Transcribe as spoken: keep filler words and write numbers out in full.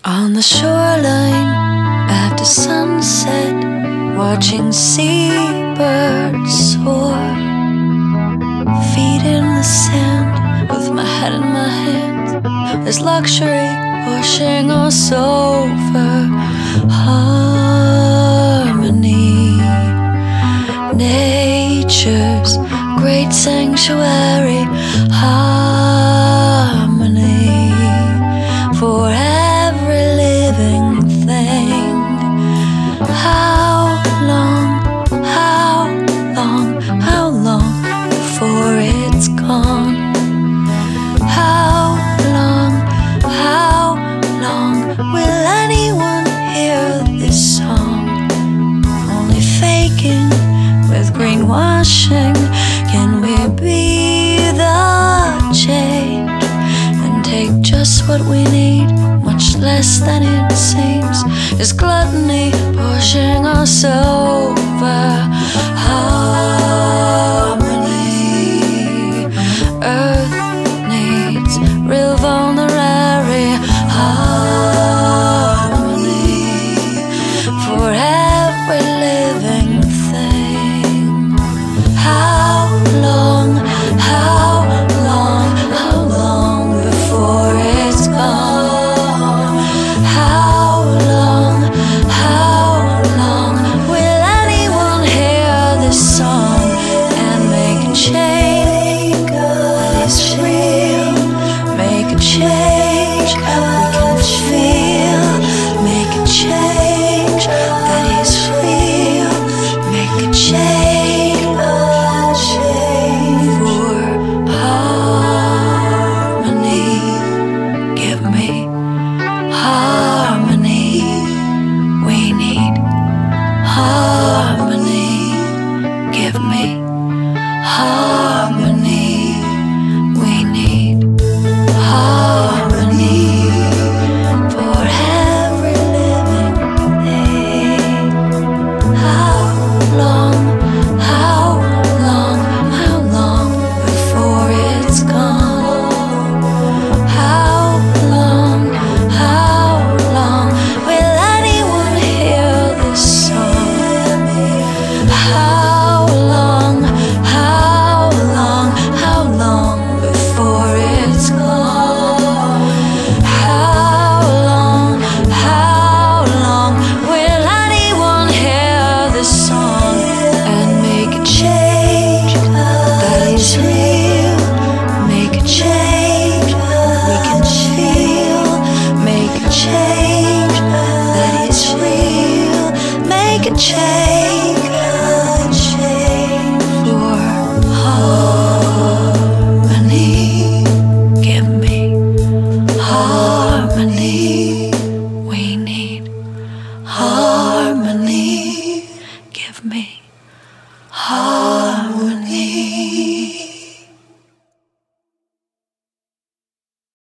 On the shoreline after sunset, watching seabirds soar, feet in the sand with my head in my hands. There's luxury washing us over. Harmony, nature's great sanctuary. Harmony for every living thing. How long, how long, how long before it's gone? How long, how long will anyone hear this song? Only faking with greenwashing can we be the change and take just what we need, much less than it seems. Is gluttony pushing us over? Harmony, earth needs real vulnerary. Harmony for every living thing. How long, how long, how long before it's gone? How long, how long will anyone hear this song and make a change that is real? Make a change we can feel. Make a change that is real. Make a change for harmony. Give me harmony. We need harmony. Give me harmony. We need harmony for every living thing. How long, how long, how long before it's gone? How long, how long will anyone hear this song? How long, how long, how long before it's gone? How long, how long will anyone hear this song and make a change that is real? Make a change we can feel. Make a change that is real. Make a change